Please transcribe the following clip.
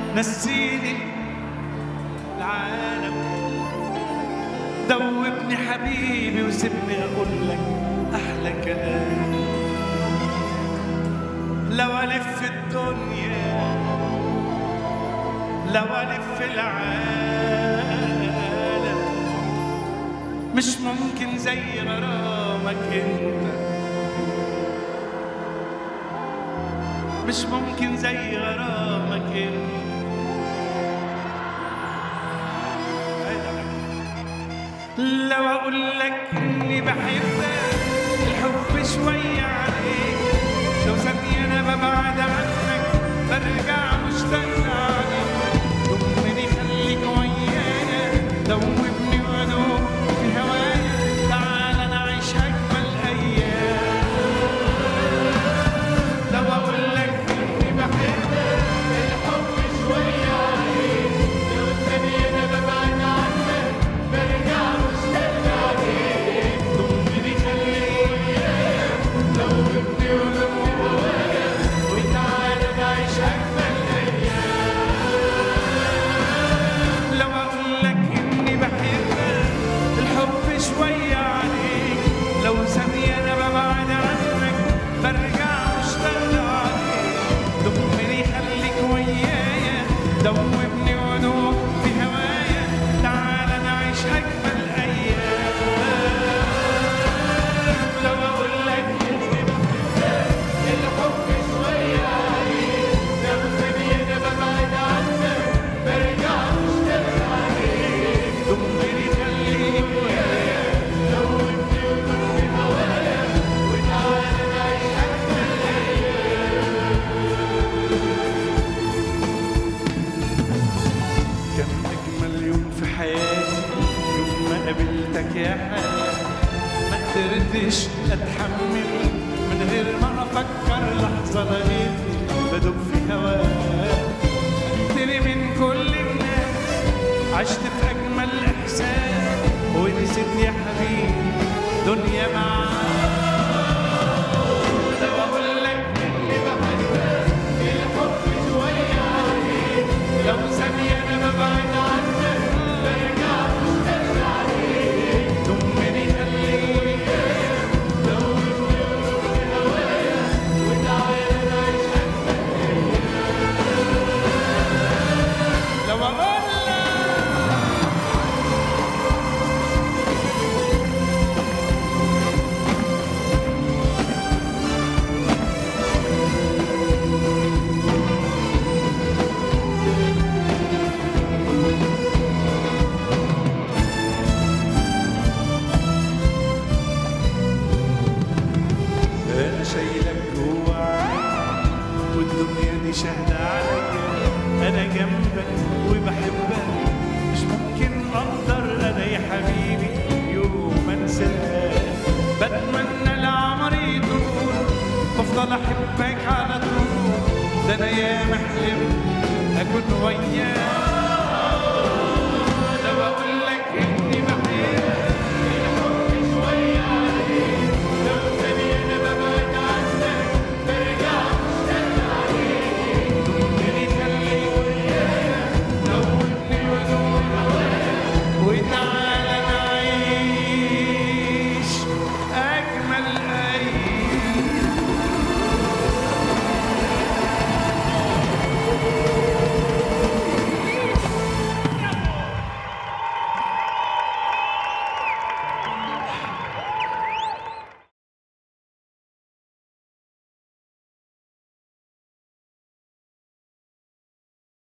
نسيني العالم، دوبني حبيبي وسيبني اقول لك احلى كلام. لو الف الدنيا لو الف العالم مش ممكن زي غرامك انت، مش ممكن زي غرامك انت. لو اقول لك اني بحبك الحب شوية عليك، لو ثانية انا ببعد عنك برجع مشتاق عليك. ضمني خليك ويايا، دوبني وادوب في هوايا، تعال نعيش اجمل ايام. لو اقول لك اني بحبك الحب شوية عليك، لو ثانية انا ببعد عنك برجع مشتاق عليك. ضمني خليك ويايا، دوبني وادوب في هوايا، وتعال نعيش اجمل ايام. لو اقول لك اني بحبك الحب شوية عليك، لو ثانية انا ببعد عنك برجع مشتاق عليك. ضمني خليك ويايا، دوبني وادوب في هوايا، تعال نعيش اجمل ايام. لو اقول لك اني بحبك الحب شوية عليك، لو ثانية انا ببعد عنك برجع مشتاق عليك. ضمني خليك ويايا، دوبني وادوب في هوايا، وتعال نعيش اجمل ايام. كان اجمل يوم في حياتي يوم ما قابلتك يا حياتي، ما قدرتش اتحمل من غير ما افكر لحظه لقيتني بدوب في هواك. خدتني من كل الناس، عشت في اجمل احساس، ونسيت يا حبيبي دنيا معاك. لو اقول لك اني بحبك الحب شويه عليك، لو ثانيه انا ببعد عنك برجع مشتاق عليك. ضمني خليك ويايا، دوبني وادوب في هوايا، وتعال نعيش اجمل ايام. لو اقول لك انا شايلك جوا عيني والدنيا دي شاهدة عليا، انا جنبك وبحبك مش ممكن اقدر انا يا حبيبي يوم انساك. بتمنى العمر يطول بفضل احبك على طول، ده انا ياما حلمت اكون وياك.